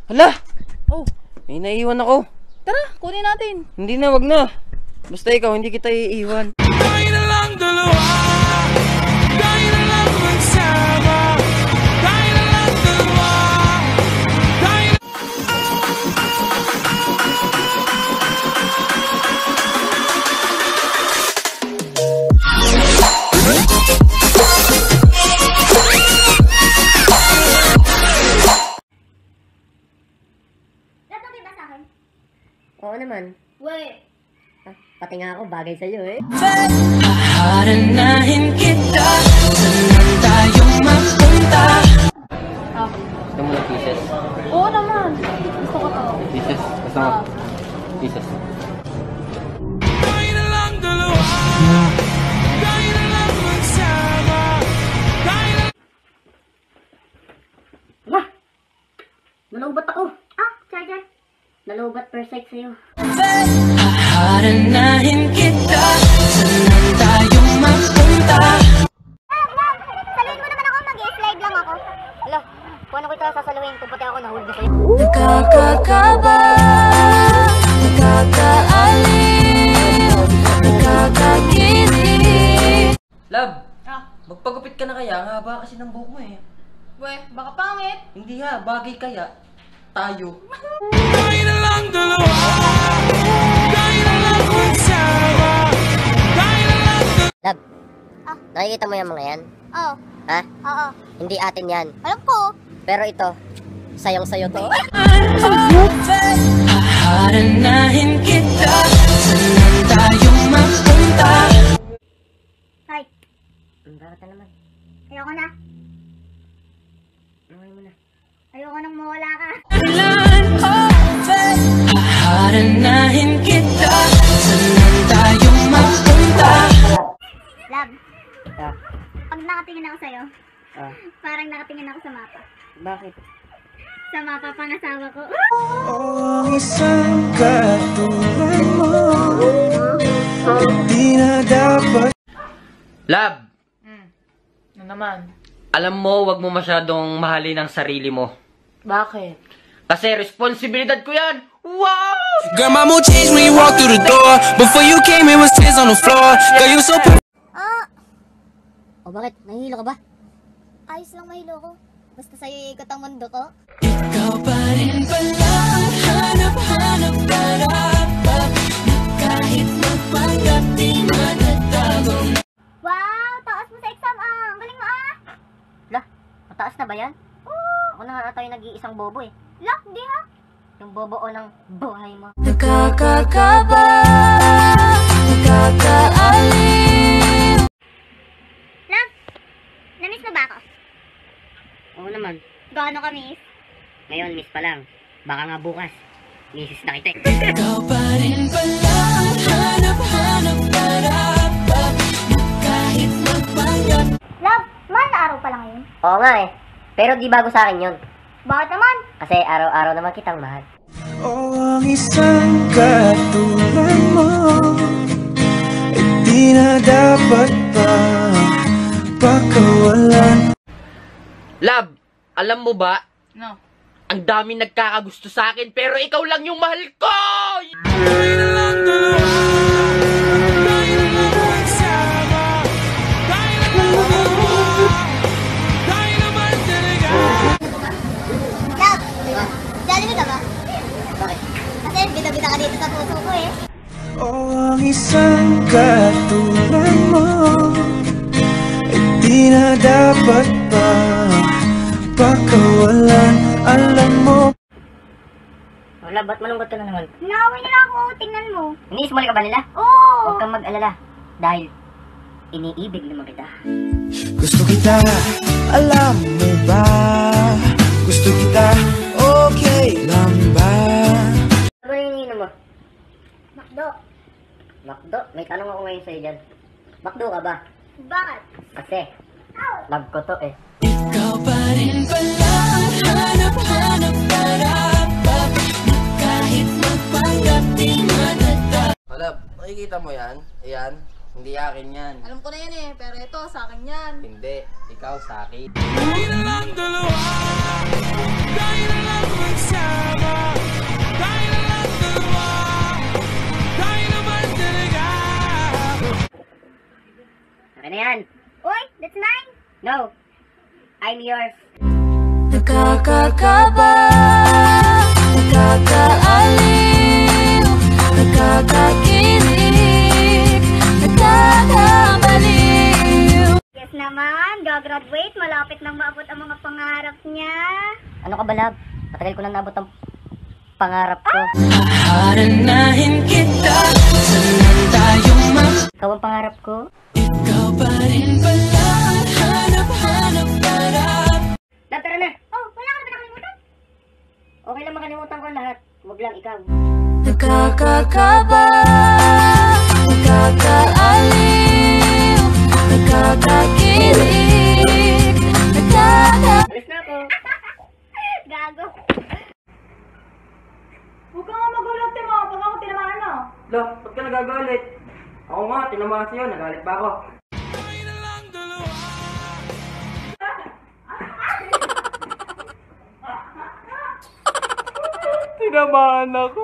Hala! Oh, May naiiwan ako. tara, kunin natin. Hindi na, wag na. Basta ikaw, hindi kita iiwan. Tayo na lang dalawa. Tayo na lang magsama. Tayo na lang dalawa. Tayo na... Natuloy ba sa akin? Oo naman. Wait. Pati nga ako, bagay sa'yo eh. Haranahin kita. Saan tayo mapunta? Gusto mo ng pieces? Oo naman. Gusto ko to. Pieces? Gusto mo? Pieces. Tayo na lang dalawa. Tayo na lang magsama. Tayo na... Wah! Nalubat ako. Ah, charger. Nalubat per site sa'yo. Haranahin kita. Saan tayo mapunta? Saluhin mo naman ako, mag-slide lang ako. Hala, kung ano kita sasaluhin kung pati ako nahulog na sa'yo. Nakakakaba, nakakaaliw, nakakakilig. Love! Ah, Magpagupit ka na kaya? Ang haba kasi ng buhok mo eh. weh, baka pangit. Hindi ha, bagay kaya. Tayo. Tayo na lang dalawa. Tayo na lang magsama. Tayo na lang dalawa. Lab, nakikita mo yung mga yan? Oo. Ha? Oo. Hindi atin yan. Alam ko. Pero ito, sayong-sayo to. Haranahin kita. Saan tayo mapunta? Hi. Bakit na naman? Ayoko na. Naway mo na. Ayoko nang mawala ka. Haranahin kita. Saan tayo mapunta? Love, Ah, pag nakatingin ako sa'yo, ah, parang nakatingin ako sa mapa. bakit? Sa mapa pangasawa ko. Ang isang katulad mo, di na dapat. Love! Ano naman? Alam mo, wag mo masyadong mahalin ang sarili mo. Bakit? Kasi responsibilidad ko yan! Wow! Girl, my mood changed when you walked through the door. Before you came, it was tears on the floor. Girl, you so perfect. O bakit? Nahihilo ka ba? Ayos lang mahilo ko. Basta sa'yo iikot ang mundo ko. Ikaw pa rin pala ang hanap-hanap dapat. Kahit magpanggap, di matatago. Wow! Taas mo sa exam ah! Ang galing mo ah! Lah, mataas na ba yan? Oo! Ako na nga ata yung nag-iisang bobo eh. Lock, di ha? Yung bobo o ng buhay mo. Nakakakaba, nakakaaliw. Love, namiss mo ba ako? Oo naman. Gaano ka miss? Ngayon, miss pa lang. Baka nga bukas. Misis na kita eh. Ikaw pa rin pala ang hanap-hanap dapat. Kahit magpanggap. Love, mahal na araw pa lang ngayon. Oo nga eh. Pero di bago sa akin yun. Bakit naman? Kasi araw-araw naman kitang mahal. Oh, ang isang katulad mo, di na dapat pa pakawalan. Love! Alam mo ba? No. Ang dami nagkakagusto sa akin, pero ikaw lang yung mahal ko! Tayo na lang dalawa. Tayo na lang magsama. Tayo na lang dalawa. Tayo naman talaga. Love, Jollibee ka ba? Bakit? Kasi bida-bida ka dito sa puso ko eh. Oh, ang isang katulad mo, di na dapat pa pakawalan. Alam mo. Wala, ba't malungkot ka na naman? Naaway nila ako, tingnan mo. Iniismali ka ba nila? Oo! Huwag kang mag-alala. Dahil iniibig naman kita. Gusto kita, alam mo ba? Gusto kita, okay lang ba? Ano yung iniinom mo? Makdo. Makdo? May tanong ako ngayon sa'yo dyan. Makdo ka ba? Bakit? Kasi, love ko to eh. Ikaw pa rin pala ang hanap-hanap dapat. Kahit magpanggap, di matatago. Love, nakikita mo yan? Ayan. Hindi akin yan. Alam ko na yan eh, pero ito, sa akin yan. Hindi. Ikaw sa akin. Tayo na lang dalawa. Tayo na lang magsama. No. I'm yours. Nakakakaba, nakakaaliw, nakakakilig, nakakabaliw. Yes naman, gagraduate. Malapit nang maabot ang mga pangarap niya. Ano ka ba, love? Matagal ko nang naabot ang pangarap ko. Haranahin kita, saan tayo Ikaw ang pangarap ko. ikaw pa rin pala ang hanap-hanap harap. Love, tara na! Oh, wala ka na ba nakalimutan? Okay lang makalimutan ko lahat. Huwag lang ikaw. Nakakakaba, nakakaaliw, nakakakilig, Alis na ako. Gago. Huwag ka nga magulat, Timo. Pag ako tinamaan na. Lo, ba't ka nagagalit? Ako nga, tinamaan sa'yo. Nagalit ba ako? Tayo na lang dalawa. Tinamaan ako.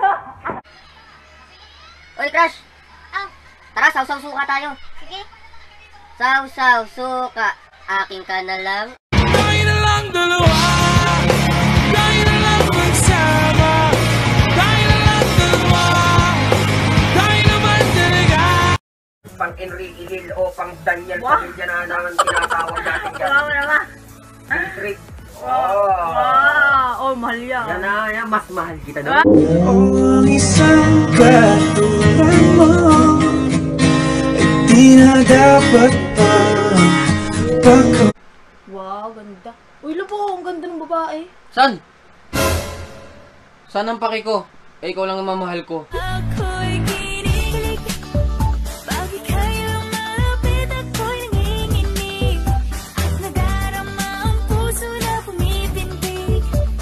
Oy, Crush! Ah, Tara, saw-saw suka tayo. sige. Saw-saw suka. Akin ka na lang. Tayo na lang dalawa. Tayo na lang magsama. Tayo na lang dalawa. Tayo naman talaga. Pang Enrique Hill o pang Daniel Pamilya na naman tinatawag natin dyan. Wow naman. Trip. Oh. Oh, mahal yan. Yan na, yan. Mas mahal kita doon. Oh, ang isang katulad mo ay di na dapat pa pagkaw. Wow, ganda. Uy, Lobo, ang ganda ng babae. San? San ang paki ko? Eh, ikaw lang ang mamahal ko. Ako'y kinikilig, pag ika'y lumapit ako'y nanginginig, at nadarama ang puso na pumipintig.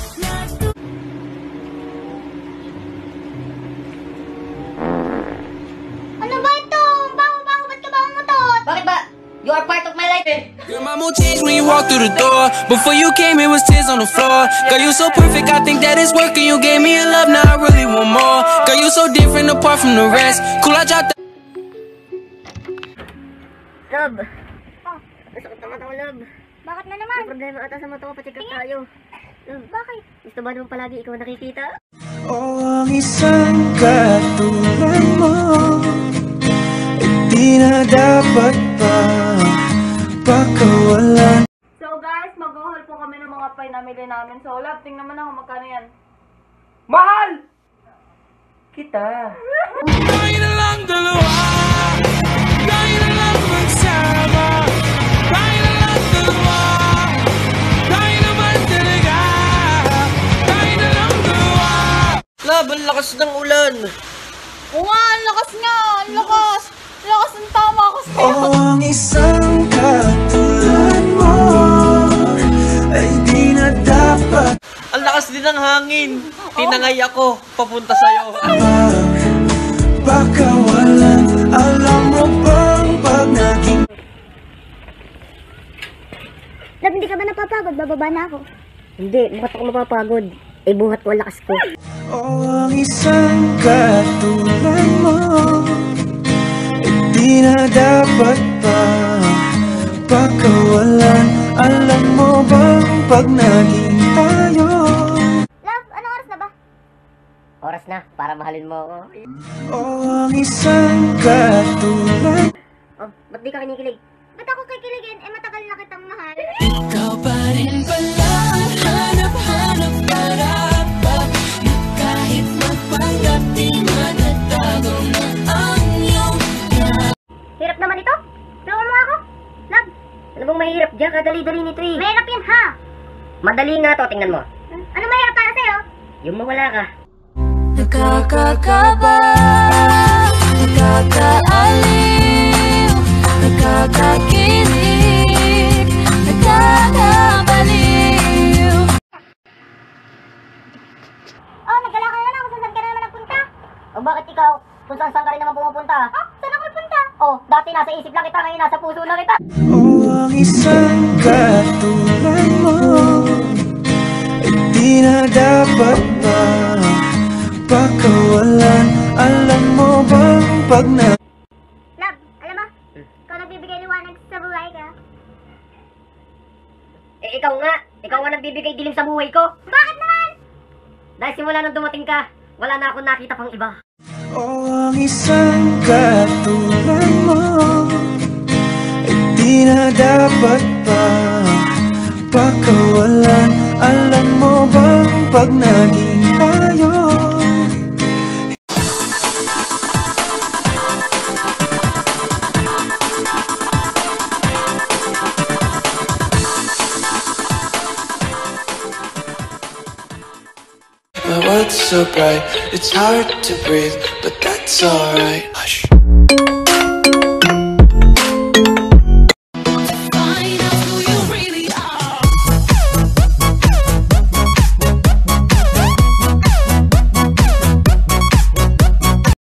Ano ba ito? Bango-bango, ba't ka ba umutot? Bakit ba? You are part of my life. Girl, my mood changed when you walked through the door. Before you came, it was tears on the floor. Girl, you so perfect, I think that it's working. You gave me a love, now I really want more. Girl, you so different apart from the rest. Cool, I dropped Love. Masakit ang mata ko, love. Bakit na May naman? problema ata sa mata ko. Pacheck up tayo. Love, Bakit? gusto ba naman palagi ikaw nakikita? Oh, ang isang katulad mo ay di na dapat pa pakawalan. So guys, mag-haul po kami ng mga pinamili namin. So love, tingnan mo na kung magkano yan. Mahal! Kita. Tayo na lang dalawa. Tayo na lang magsama. Tayo na lang dalawa. Tayo naman talaga. Tayo na lang dalawa. Love, ang lakas ng ulan. Oo nga, ang lakas nga! Ang lakas! Ang lakas ng tama ko sa'yo! Oh, ang isang katulad mo ay di na dapat Ang lakas din ng hangin. Tinangay ako, papunta sa'yo. pakawalan. Alam mo bang pag naging Love, hindi ka ba napapagod? Bababa na ako. Hindi, bakit ako mapapagod? Eh, buhat ko ang lakas ko. oh, ang isang katulad mo ay di na dapat pa pakawalan. Alam mo bang pag naging tayo Love, anong oras na ba? Oras na, para mahalin mo ako. oh, ang isang katulad. Oh, ba't di ka kinikilig? Ba't ako kikiligin? Eh, matagal na kitang mahal. Ikaw pa rin pala ang hanap-hanap harap, na kahit magpanggap di matatago na ang iyong Hirap naman ito. Tulungan mo ako. Love, Ano bang mahirap dyan? Kadali-dali nito eh. mahirap yan ha. Madali nga to, tingnan mo. Ano mahirap para sa'yo? Yung mawala ka. nakakakaba, nakakaaliw, nakakakilig, nakakabaliw. Oh, nagkala ka na lang kung saan ka na naman nagpunta. O bakit ikaw? Kung saan ka rin naman pumupunta? Oh, saan ako nagpunta? Oh, dati nasa isip lang kita, ngayon nasa puso lang kita. Oh, ang isang katulad mo ay di na dapat pa pakawalan. Alam mo bang pag na Love, alam mo, ikaw nagbibigay liwanag sa buhay ka. nagbibigay dilim sa buhay ko. Bakit naman? Dahil simula nang dumating ka, wala na akong nakita pang iba. O ang isang katulad mo ay di na dapat pa pakawalan. Alam mo bang pag naging tayo my world's so bright, it's hard to breathe, but that's alright.